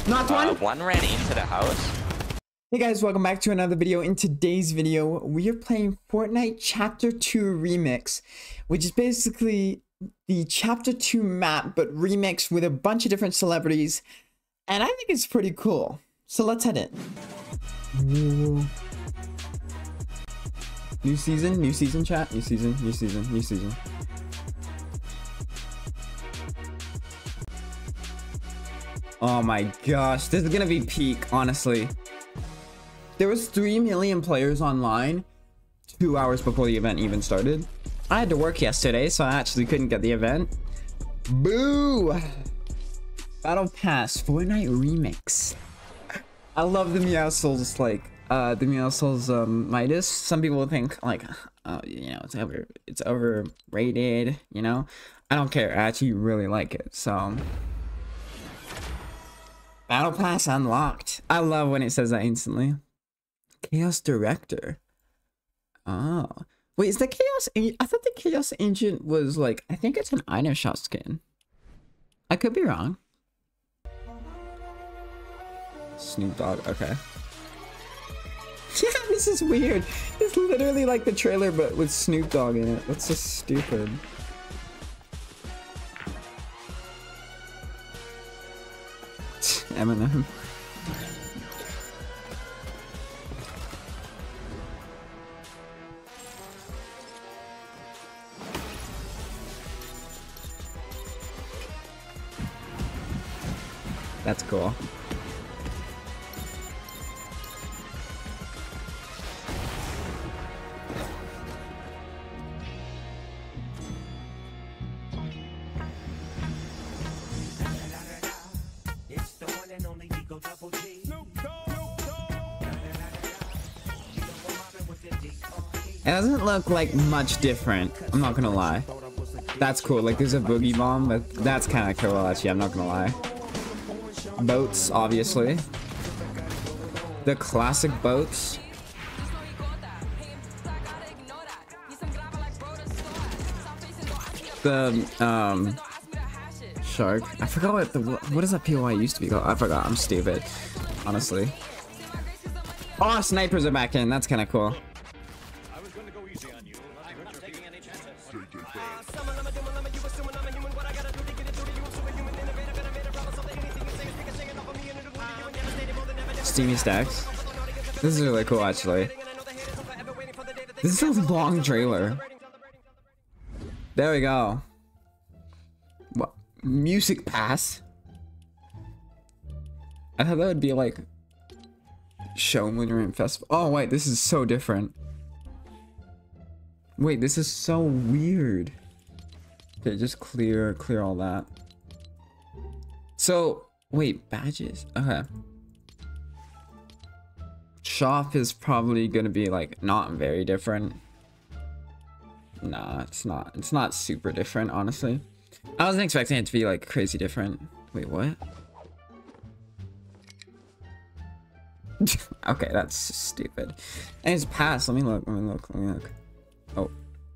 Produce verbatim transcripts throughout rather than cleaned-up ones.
Knocked Uh, one. one ran into the house. Hey guys, welcome back to another video. In today's video, we are playing Fortnite Chapter two Remix, which is basically the Chapter two map, but remixed with a bunch of different celebrities. And I think it's pretty cool. So let's head in. Ooh. New season, new season, chat. New season, new season, new season. Oh my gosh, this is gonna be peak, honestly. There was three million players online two hours before the event even started. I had to work yesterday, so I actually couldn't get the event. Boo! Battle Pass, Fortnite Remix. I love the Meow Souls, like, uh, the Meow Souls, um, Midas. Some people think, like, oh, you know, it's over, it's overrated, you know? I don't care, I actually really like it, so... Battle Pass unlocked. I love when it says that instantly. Chaos Director. Oh. Wait, is the Chaos... I thought the Chaos Agent was like... I think it's an item shot skin. I could be wrong. Snoop Dogg. Okay. Yeah, this is weird. It's literally like the trailer, but with Snoop Dogg in it. That's so stupid. Eminem. That's cool. It doesn't look like much different, I'm not gonna lie. That's cool, like there's a boogie bomb, but that's kind of cool actually, I'm not gonna lie. Boats, obviously. The classic boats. The, um... shark. I forgot what the... What is that P O I used to be called? I forgot, I'm stupid. Honestly. Oh, snipers are back in, that's kind of cool. Steamy stacks. This is really cool, actually. This is a long trailer. There we go. What? Music pass? I thought that would be like show winner and festival. Oh wait, this is so different. Wait, this is so weird. Okay, just clear, clear all that. So, wait, badges. Okay. Shop is probably gonna be like not very different. Nah, it's not. It's not super different, honestly. I wasn't expecting it to be like crazy different. Wait, what? Okay, that's stupid. And it's passed. Let me look. Let me look. Let me look. Oh.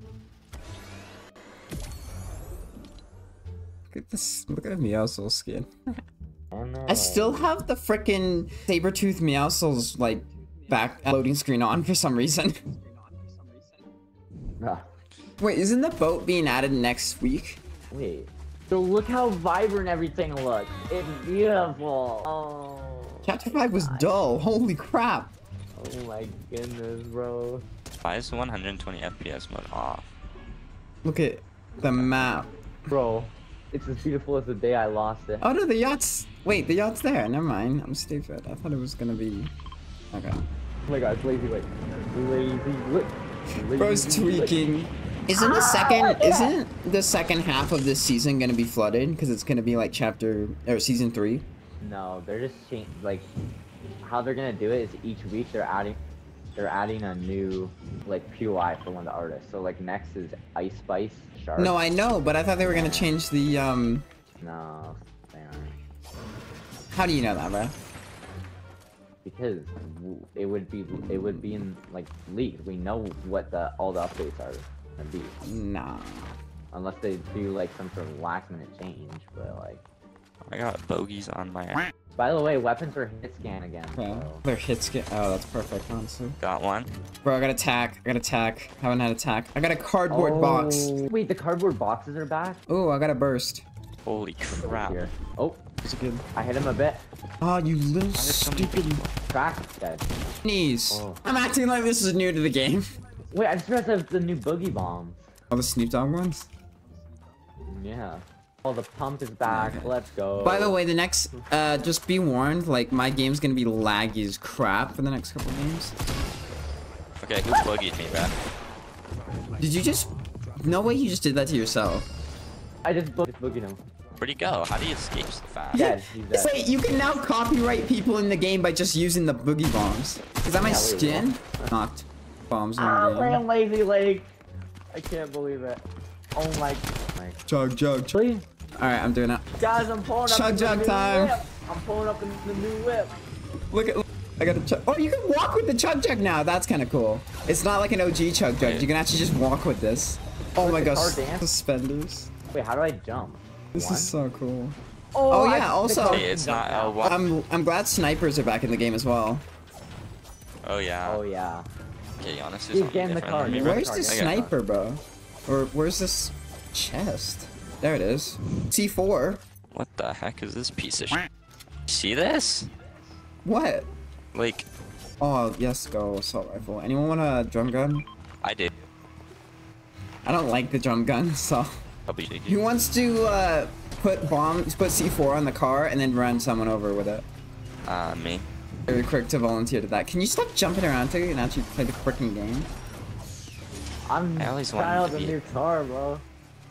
Look at this. Look at Meowscles skin. Oh, no. I still have the frickin' Sabertooth Meowscles like back loading screen on for some reason. Ah. Wait, isn't the boat being added next week? Wait. So look how vibrant everything looks. It's beautiful. Oh. Chapter five was dull. Holy crap. Oh my goodness, bro. Why is the one hundred twenty F P S mode off? Look at the map. Bro, it's as beautiful as the day I lost it. Oh no, the yacht's... Wait, the yacht's there. Never mind. I'm stupid. I thought it was gonna be... Okay. Oh my god, it's lazy, wait. Lazy, look. Lazy, Bro's tweaking. Isn't the second... Isn't the second half of this season gonna be flooded? Because it's gonna be like chapter... Or season three? No, they're just changing... Like, how they're gonna do it is each week they're adding... They're adding a new, like, P O I for one of the artists. So, like, next is Ice Spice Shark. No, I know, but I thought they were gonna change the, um... No, they aren't. How do you know that, bro? Because it would be, it would be in, like, leaked. We know what the all the updates are gonna be. Nah. Unless they do, like, some sort of last minute change, but, like... I got bogeys on my By the way, weapons are hit scan again. Yeah. So. Their hit skin. Oh, that's perfect, honestly. Got one. Bro, I got attack. I got attack. Haven't had attack. I got a cardboard Oh, box. Wait, the cardboard boxes are back? Oh, I got a burst. Holy crap. Here. Oh, It's good. I hit him a bit. Oh, you little so many stupid Crack, dead. knees. Oh. I'm acting like this is new to the game. Wait, I just realized the new boogie bombs. All the Snoop Dogg ones. Yeah. Oh, the pump is back. Okay. Let's go. By the way, the next, uh, just be warned, like, my game's gonna be laggy as crap for the next couple games. Okay, who boogied me, bro? Did you just... No way you just did that to yourself. I just bo just boogied him. Where'd he go? How do you escape so fast? Dead. He's dead. Say, you can now copyright people in the game by just using the boogie bombs. Is that my Yeah, we skin? Knocked bombs in Ah, the game. man, lazy leg. I can't believe it. Oh my. my. Chug, chug, chug. Really? Alright, I'm doing it. Guys, I'm pulling up Chug in the jug new time. whip. I'm pulling up in the new whip. Look at... I got a chug... Oh, you can walk with the chug jug now. That's kind of cool. It's not like an O G chug jug. You can actually just walk with this. Oh my the gosh. car dance? Suspenders. Wait, how do I jump? This One? is so cool. Oh, Oh, I- yeah, the also- car Hey, can it's jump not now. L one. I'm I'm glad snipers are back in the game as well. Oh yeah. Oh yeah. Okay, honestly, Dude, something get in the different car, than me, dude. bro. Where's the I got sniper, bro? Or where's this chest? There it is. C four. What the heck is this piece of shit? See this? What? Like, Oh yes, go assault rifle. Anyone want a drum gun? I did. I don't like the drum gun, so. Probably did. Who wants to uh, put bombs, put C four on the car and then run someone over with it? Uh, me. Very quick to volunteer to that. Can you stop jumping around to and actually play the freaking game? I'm I always trying wanted out to the be- new car, bro.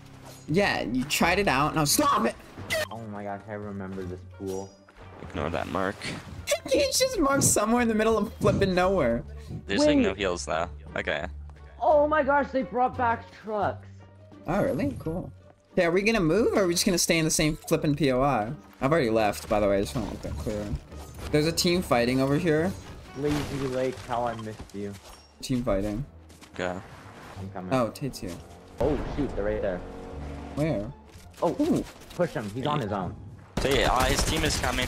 Yeah, you tried it out. Now stop it. Oh my gosh, I remember this pool. Ignore that mark. He's just marked somewhere in the middle of flipping nowhere. There's like no Wait. heals though. Okay. Oh my gosh, they brought back trucks. Oh, really? Cool. Okay, are we gonna move or are we just gonna stay in the same flipping P O I? I've already left, by the way. I just want to make that clear. There's a team fighting over here. Lazy Lake, how I missed you. Team fighting. Go. I'm coming. Oh, Tate's here. Oh shoot, they're right there. Where? Oh, Ooh. push him. He's on his own. Say, uh, his team is coming.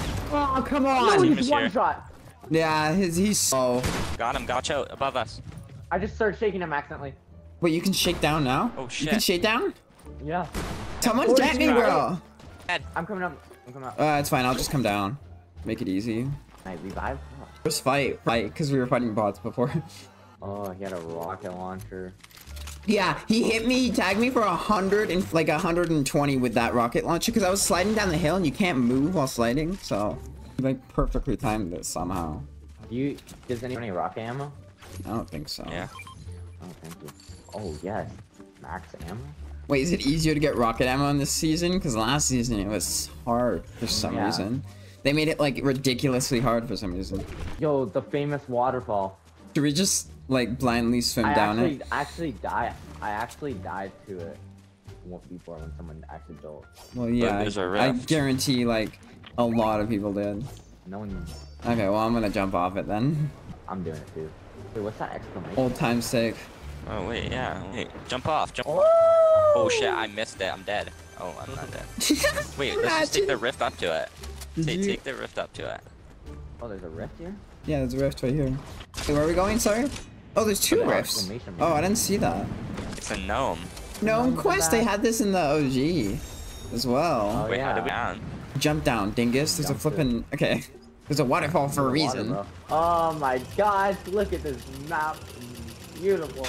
Oh, come No, on! team he's is one here. shot. Yeah, his, he's so... Got him. Gotcha out above us. I just started shaking him accidentally. Wait, you can shake down now? Oh, You can shit. shake down? Yeah. Someone Oh, get me, he's bro! I'm coming up. I'm coming up. Uh, it's fine. I'll just come down. Make it easy. Can I revive? Oh. First fight. Fight, because we were fighting bots before. Oh, he had a rocket launcher. Yeah, he hit me, he tagged me for a hundred and like a hundred and twenty with that rocket launcher because I was sliding down the hill and you can't move while sliding, so he like perfectly timed it somehow. Do you? Does anyone have any rocket ammo? I don't think so. Yeah. Oh, thank you. Oh yes, max ammo. Wait, is it easier to get rocket ammo in this season? Because last season it was hard for some Yeah. reason. They made it like ridiculously hard for some reason. Yo, the famous waterfall. Should we just like blindly swim I down actually, it? actually died. I actually died to it once before when someone actually built. Well, yeah, there's a I, I rift. guarantee like a lot of people did. No one. Okay, well I'm gonna jump off it then. I'm doing it too. Wait, what's that exclamation? Old time's sake. Oh wait, yeah. Wait, jump off. Jump. Oh, Oh shit, I missed it. I'm dead. Oh, I'm not dead. Wait, let's just take the rift up to it. Did Take, you- take the rift up to it. Oh, there's a rift here. Yeah, there's a rift right here. Hey, where are we going? Sorry. Oh, there's two Oh, rifts. exclamation Oh, mark. I didn't see that. It's a gnome. No, Remember Quest, they that? had this in the O G as well. Oh, Wait, yeah. how do we down? Jump down, dingus. There's a Jump flippin'. Okay. There's a waterfall for a Water, reason. bro. Oh my gosh, look at this map. Beautiful.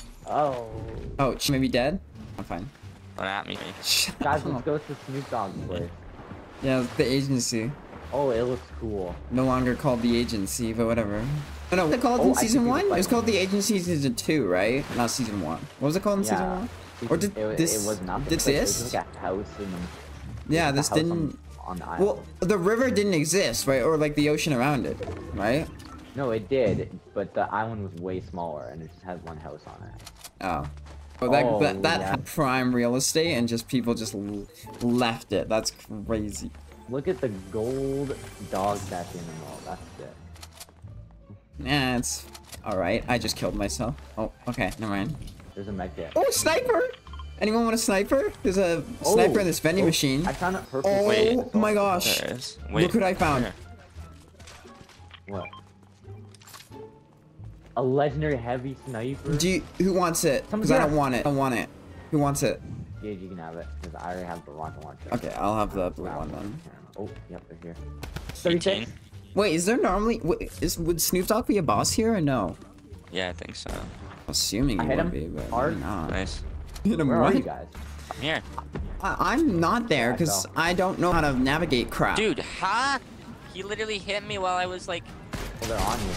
Oh. Oh, she may be dead? I'm fine. Don't at me. Shut Guys, up. let's go to Snoop Dogg's place. Yeah, the agency. Oh, it looks cool. No longer called the agency, but whatever. Oh, no, was it called Oh, in I season can see the one? It was fight. called the agency season two, right? Not season one. What was it called in season Yeah. one? Or did it, this it was not this It was exist? like a house and Yeah, a this house didn't. on, on the island. Well, the river didn't exist, right? Or like the ocean around it, right? No, it did, but the island was way smaller and it just had one house on it. Oh. Oh, that, Oh, that, that yeah. had prime real estate and just people just l left it. That's crazy. Look at the gold dog statue in the mall. That's it. Yeah, it's alright. I just killed myself. Oh, okay, never mind. There's a med kit. Oh, sniper! Anyone want a sniper? There's a sniper Oh, in this vending oh, machine. I found a purple. Oh Wait. my gosh. There it is. Wait. Look what I found. Here. What? A legendary heavy sniper. Do you, who wants it? Because I don't want it. I don't want it. Who wants it? Gage, you can have it because I already have the rocket launcher. Okay, I'll have the blue one then. Oh, yep, they're here. eighteen. Wait, is there normally wait, is would Snoop Dogg be a boss here or no? Yeah, I think so. Assuming I he hit would him be, but hard. maybe not. Nice. Hit him Where are what? you guys? I'm here. I, I'm not there Yeah, I because fell. I don't know how to navigate crap. Dude, huh? He literally hit me while I was like, Oh, they're on you.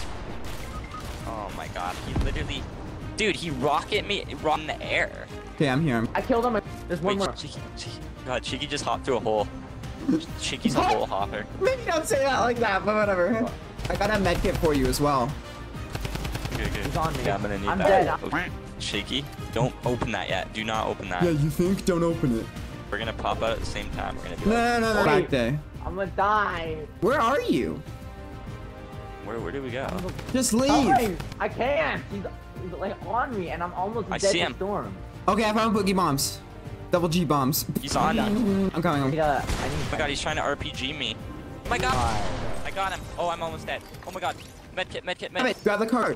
oh my god, he literally, dude, he rocket me in the air. Okay, I'm here. I killed him. There's one Wait, more. Cheeky, Cheeky, God, Cheeky just hopped through a hole. Cheeky's a hole hopper. Maybe don't say that like that, but whatever. I got a med kit for you as well. Good, good. He's on me. Yeah, I'm gonna need I'm that. dead. Oh, Cheeky, don't open that yet. Do not open that. you think? Don't open it. We're gonna pop out at the same time. We're gonna be No, like, no, no, no. Wait. Back there. I'm gonna die. Where are you? where, where do we go? Just leave. Die. I can't. He's, he's like on me, and I'm almost I dead see to him. storm. Okay, I found boogie bombs. Double G bombs. He's on. Oh I'm coming. I I'm need a. I need. my god, he's trying to R P G me. Oh my god, God. I got him. Oh, I'm almost dead. Oh my god. Medkit, medkit, Grab medkit. it. Grab the card.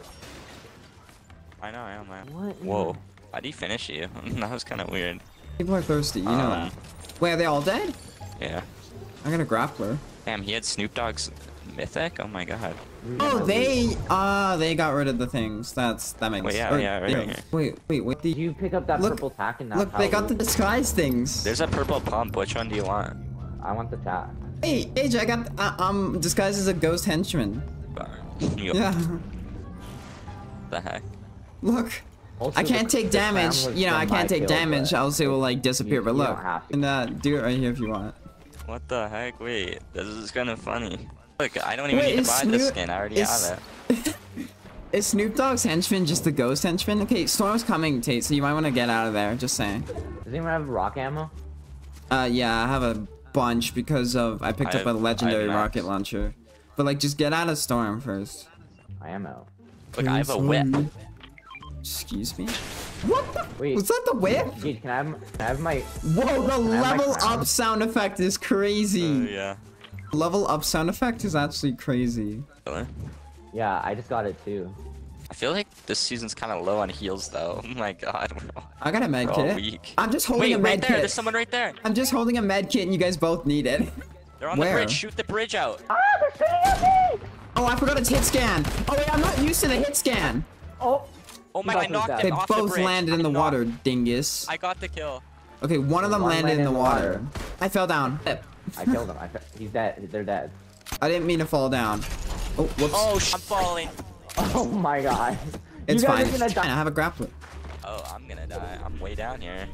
I know, I am, man. What? Whoa. Why'd he finish you? That was kind of weird. People are thirsty. You know Um, that. Wait, are they all dead? Yeah. I got a grappler. Damn, he had Snoop Dogg's mythic? Oh my god. Oh, they uh they got rid of the things. That's that makes. Wait, yeah, or- yeah, right here. Wait, wait, wait. The, Did you pick up that Look- purple tack and that look, they got the power? disguise things. There's a purple pump. Which one do you want? I want the tack. Hey, A J, I got uh, um disguised as a ghost henchman. You Yeah. the heck? Look. Also, I can't the- take the crown damage. was You know, I from my can't take kill, damage. but Else it will like disappear. you- But you look, don't have to. and uh, do it right here if you want. What the heck? Wait, this is kind of funny. Look, I don't even Wait, need to is buy this Snoop- skin. I already is- have it. Is Snoop Dogg's henchman just the ghost henchman? Okay, Storm's coming, Tate, so you might want to get out of there. Just saying. Does anyone have rock ammo? Uh, yeah, I have a bunch because of I picked I up a have- I legendary have rocket max. launcher. But like, just get out of Storm first. I am out. Look, I have a whip. Excuse me. What the? Wait. Was that the whip? Gage, can I have, can I have my? Whoa, the I have my level crown? up sound effect is crazy. Uh, yeah. Level up sound effect is actually crazy. Really? Yeah, I just got it too. I feel like this season's kind of low on heals, though. Oh my god. We're all, I got a med we're all kit. weak. I'm just holding Wait, a right med there. kit. There's someone right there. I'm just holding a med kit and you guys both need it. They're on Where? the bridge. Shoot the bridge out. Ah, they're shooting at me! Oh, I forgot it's hit scan. Oh wait, I'm not used to the hit scan. Oh. Oh my He's god, I also knocked dead. him They off the both bridge. landed in the I knocked- water, dingus. I got the kill. Okay, one of them One landed in the water. I fell down. I killed him. I fe- he's dead. They're dead. I didn't mean to fall down. Oh, whoops. Oh, sh I'm falling. Oh my god. it's you guys fine. are gonna It's fine. I have a grappler. Oh, I'm gonna die. I'm way down here.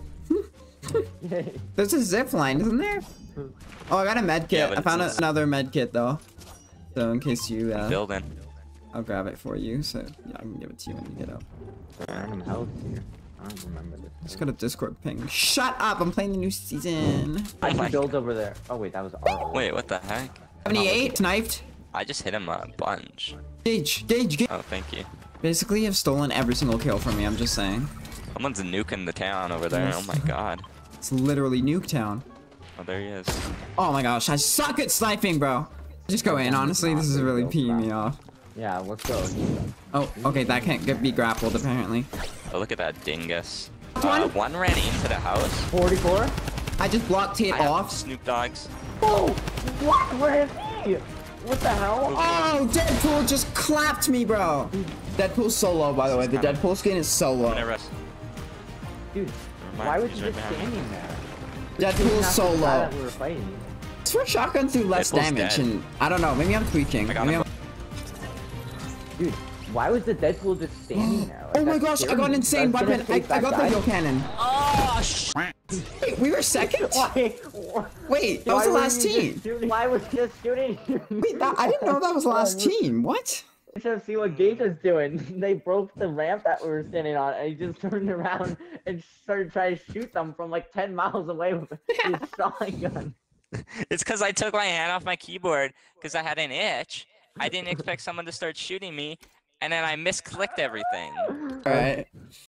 die. There's a zip line, isn't there? Oh, I got a med kit. Yeah, but I found it's- another med kit though. So in case you, uh, Building. I'll grab it for you. So yeah, I can give it to you when you get up. Random house here. I don't remember this. Just got a Discord ping. Shut up! I'm playing the new season. I Oh my- can build over there. Oh wait, that was our. Wait, what the heck? seventy-eight sniped. I just hit him a bunch. Gage, Gage, Gage. Oh, thank you. Basically, you've stolen every single kill from me. I'm just saying. Someone's nuking the town over there. Oh my god. It's literally Nuketown. Oh, there he is. Oh my gosh, I suck at sniping, bro. Just go in. Honestly, this is really peeing me off. Yeah, let's go. Oh, okay, that can't get be grappled apparently. Oh, look at that dingus. One? Uh, one ran into the house. forty-four. I just blocked Tate I have off. Snoop Dogg's. Oh, what? Where is he? What the hell? Oh, Deadpool just clapped me, bro. Deadpool's solo, by the way. The Kinda- Deadpool skin is I'm gonna solo. rest. Dude, Never mind, why was he's he right just behind me. standing there? Deadpool's Not the guy solo. that we were fighting. It's for shotguns do less Deadpool's damage, dead. and I don't know. Maybe I'm tweaking. I got Maybe him. I'm- Dude, why was the Deadpool just standing there? Like, Oh my that gosh, I scared got an me. insane Let's get weapon. his I, face I back, got the guys. heal cannon. Oh, sh Wait, we were second? Why? Wait, that Why was the were last you just team. shooting- Why was he just shooting? Wait, that, I didn't know that was the last team. What? I should see what Gage was doing. They broke the ramp that we were standing on, and he just turned around and started trying to shoot them from like ten miles away with his shotgun. It's because I took my hand off my keyboard because I had an itch. I didn't expect someone to start shooting me, and then I misclicked everything. Alright.